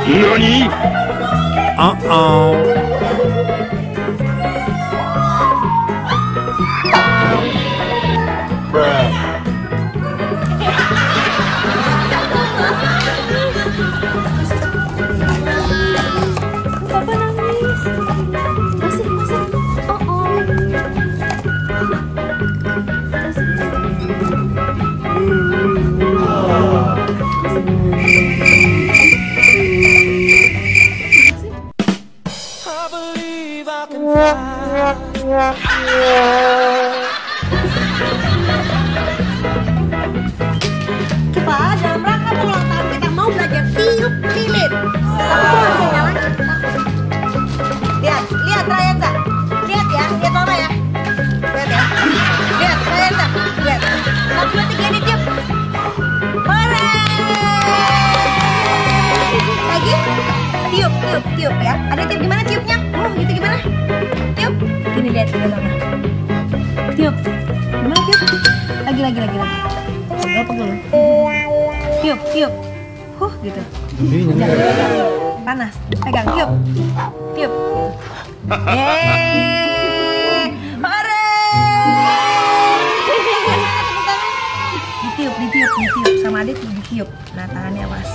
NANI? Papa nangis. Masih. Kita dalam rangka ulang tahun kita mau belajar tiup lilin. Tapi kok nggak bisa nyalain? Lihat Rayansa. Lihat ya, lihat mama ya. Lihat ya. Lihat Rayansa. Lihat. 1, 2, 3 ditiup. Hore! Lagi. Tiup ya. Ada tiup gimana tiupnya? Oh, gitu gimana? Tiup. Gini lihat mama. Tiup. Gimana tiup? Lagi. Pegel. Tiup. Gitu. Panas. Pegang, tiup. Hore! Ditiup. Sama adik ditiup. Nah, tangannya awas.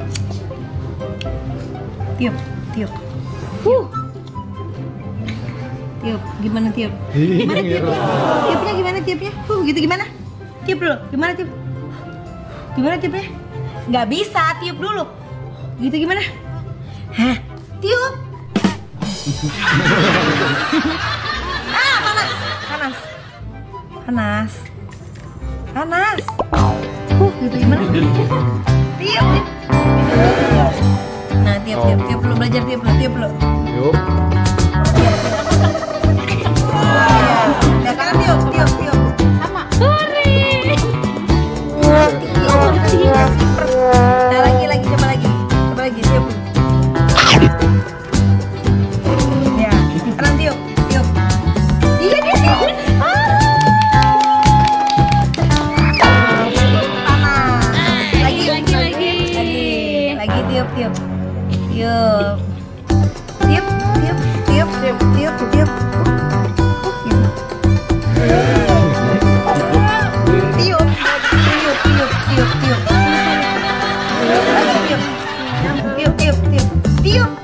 Tiup. Tiup. Gimana tiup? Gimana tiup? Tiupnya gimana tiupnya? Gitu gimana? Tiup dulu. Gimana tiup? Gimana tiupnya? Nggak bisa, tiup dulu. Gitu gimana? Hah? Tiup. Panas. Gitu gimana? Tiup. Nah, tiup dulu, belajar tiup dulu. Yuk. Ya kan tiup. Sama. Hore. Nah, lagi, coba lagi tiup. Ya, sekarang tiup. Iya dia tiup. Panas. Lagi tiup. Tiup.